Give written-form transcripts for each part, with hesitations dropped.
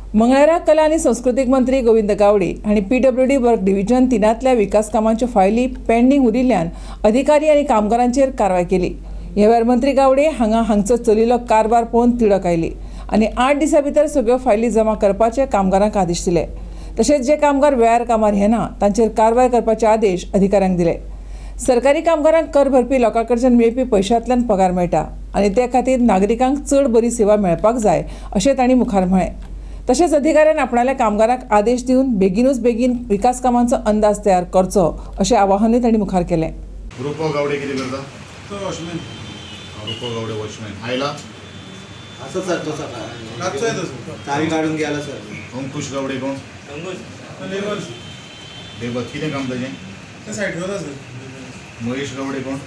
मंगळारा कला आणि सांस्कृतिक मंत्री गोविंद गावडे हांणी PWD वर्क डिव्हिजन 3तल्या विकास कामांच्यो फायली पेंडिंग उरिल्ल्यान अधिकारी आनी कामगारांचेर कारवाय केली। ह्या वेळार मंत्री गावडे हांगाचो चलिल्लो कारभार पळोवन तिडक आयली आनी 8 दिसां भितर सगळ्यो फायली जमा करपाचे कामगारांक आदेश दिले। तशेंच जे कामगार वेळार कामार येना तांचेर कारवाय करपाचे आदेश अधिकाऱ्यांक दिले। सरकारी कामगारांक कर भरपी लोकां कडच्यान मेळपी पयशांतल्यान पगार मेळटा आनी ते खातीर नागरिकांक चड बरी सेवा मेळपाक जाय अशें तांणी मुखार म्हळें। तशेंच अधिकाऱ्यान आपणाल्या कामगारांक आदेश दिवन बेगीन विकास कामांचो अंदाज तयार करचो अशें आवाहनूय तांणी मुखार केलें। रूपा गावडे कितें करता? तो वॉचमॅन। रूपा गावडे वॉचमॅन आयला? असं सर तो सकाळ रातचो येतो सर। चावी काढून गेला सर। अंकुश गावडे कोण? लेबर कितें काम ताजें? ते सायटीर वता सर। महेश गावडे कोण?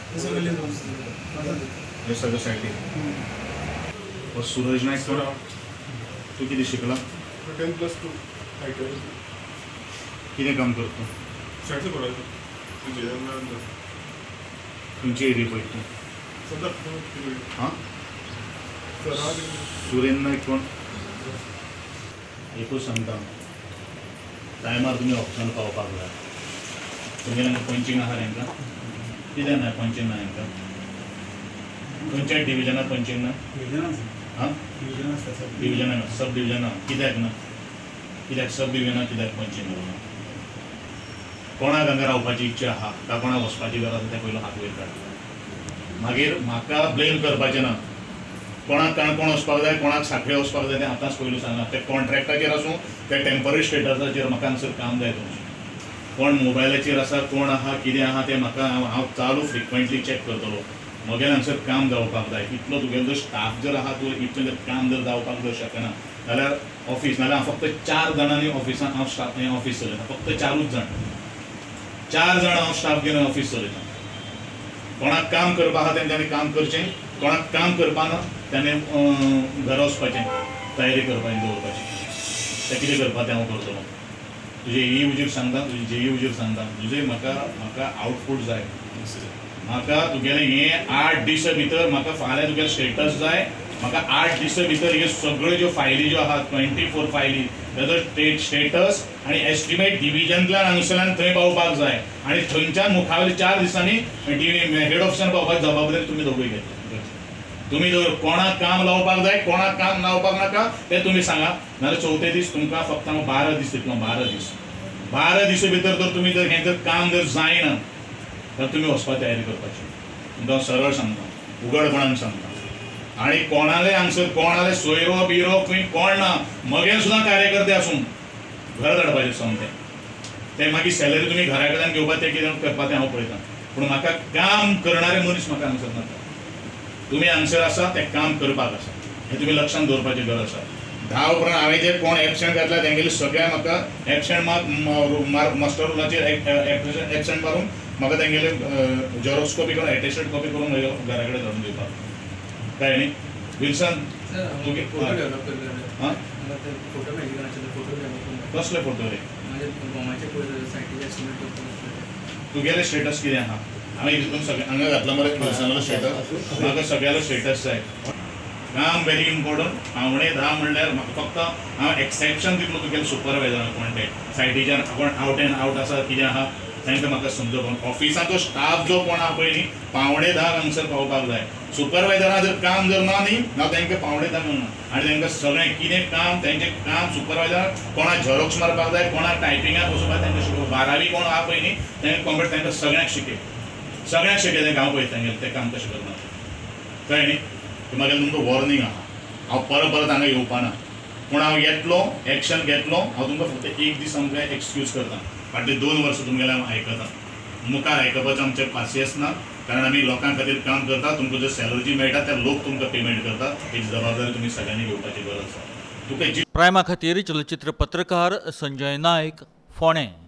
हे सगळं सायटीर। सूरज नायक कोण? तू किती शिकला? 10+2 आयटीआय। कितें काम करता? शाळेचो पळयता तुमचे खंयचे एरिये पळयता? सद्या हां सुरेंद्र नायक कोण? एकूच सांगता टायमार तुमी ऑप्शन पावपाक जाय। तुमी तांकां पंचींग आहा तांकां? कित्याक ना पंचींग ना तांकां? खंयच्याय डिविजनाक पंचींग ना? हां डिविजनाक सब डिविजनाक कित्याक ना? कित्याक सब डिविजनाक कित्याक पंचींग ना? कोणाक हांगा रावपाची इच्छा आहा काय कोणाक वचपाची गरज आसा तें पयलो हात वयर काड। मागीर म्हाका ब्लेम करपाचें ना। कोणाक काणकोण वचपाक जाय कोणाक सांखळे वचपाक जाय तें आतांच पयलू सांगा। ते कॉन्ट्रॅक्टाचेर आसूं ते टेम्पररी स्टेटसाचेर म्हाका हांगसर काम जाय तुमचें। कोण मोबायलाचेर आसा कोण आहा कितें आहा तें म्हाका हांव चालू फ्रिक्वेंटली चॅक करतलो। म्हगेलें हांगसर काम जावपाक जाय। इतलो तुगेलो जर स्टाफ जर आहा तूं इतलें जर काम जर जावपाक जर शकना जाल्यार ऑफिस नाल्यार हांव फक्त 4 जाणांनी ऑफिसान हांव स्टाफ ऑफिस चलयता। फक्त 4च जाण 4 जाण हांव स्टाफ घेवन ऑफिस चलयता। कोणाक काम करपा आहा तेंच्यांनी काम करचें कोणाक काम करपा ना त्याने घरा वचपाचें तयारी करपाची दवरपाची। तें कितें करपा तें हांव करतलो। तुजे ही उजीर सांगता तुजी जेई उजीर सांगता तुजें म्हाका आउटपूट जाय। म्हाका तुगेलें हें 8 दिसां भितर म्हाका फाल्यां तुगेलें स्टेटस जाय। म्हाका 8 दिसां भितर हे सगळ्यो ज्यो फायली ज्यो आहात 24 फायली ताजो स्टेटस आनी एस्टिमेट डिविजनतल्यान हांगसरल्यान थंय पावपाक जाय आनी थंयच्यान मुखावेल्या 4 दिसांनी हेड ऑफिसान पावपाची जबाबदारी तुमी दोगूय घेतली। तुमी जर कोणाक काम लावपाक जाय कोणाक काम लावपाक नाका तें तुमी सांगा नाल्यार 4थे दीस तुमकां फक्त हांव 12 दीस दितलो। 12 दिसां भितर जर तुमी जर हें जर काम जर जायना तर तुमी वचपाची तयारी करपाची। तुमकां सरळ सांगता उगडपणान सांगता। आनी कोणाले हांगसर कोणाले सोयरो बिरो खंय कोण ना मगेर सुद्दां कार्यकर्ते आसूं घर धाडपाचें सोमतें। तें मागीर सॅलरी तुमी घरा कडल्यान घेवपाक तें कितें करपा तें हांव पळयतां पूण म्हाका काम करणारे मनीस म्हाका हांगसर नाका। तुमी हांगसर आसा तें काम करपाक आसा हें तुमी लक्षांत दवरपाची गरज आसा। 10 उपरांत हांवें जे कोण एबसेंट घातला तेंगेले सगळ्या म्हाका एबसेंट मास्टर रुलाचेर एबसेंट मारून म्हाका तेंगेले झेरॉक्स कॉपी करून एटेस्टेड कॉपी करून म्हज्या घरा कडेन धाडून दिवपाक काय न्ही? विल्सन कसले फोटो रे? तुगेले स्टेटस कितें आहा? हांवें हितून सगळें हांगा घातला मरे पर्सनल स्टेटस म्हाका सगळ्यालो स्टेटस जाय। काम व्हेरी इम्पॉर्टंट। 9:45 म्हणल्यार म्हाका फक्त हांव एक्सेप्शन दितलो तुगेले सुपरवायझराक कोण ते सायटीच्यान कोण आउट एंड आउट आसा कितें आहा तांकां म्हाका समजोवपाक। ऑफिसाचो स्टाफ जो कोण आहा पळय न्ही 9:45 हांगसर पावपाक जाय। सुपरवायझरां जर काम जर ना न्ही जाल्यार तांकां 9:45 म्हणना आनी तांकां सगळें कितें काम तेंचें काम सुपरवायझर कोणाक झेरॉक्स मारपाक जाय कोणाक टायपिंगाक वचपाक तांकां शिकोवप। 12वी कोण आहा पळय न्ही तांकां कंप्लीट तांकां सगळ्यांक शिकय तें हांव पळयता तांगेलें तें काम कशें करना कळ्ळें न्ही? म्हागेलें तुमकां वॉर्निंग आहा हांव परत हांगा येवपा ना पूण हांव येतलो एक्शन घेतलो। हांव तुमकां फक्त 1 दीस आमकां एक्सक्यूज करता। फाटलीं 2 वर्सां तुमगेलें हांव आयकतां मुखार आयकपाचें आमचें पासियेंस ना कारण आमी लोकां खातीर काम करता। तुमकां जर सॅलरी जी मेळटा ते लोक तुमकां पेमेंट करता हेची जबाबदारी तुमी सगळ्यांनी घेवपाची गरज आसा। तुका प्रायमा खातीर चलचित्र पत्रकार संजय नायक फोंडें।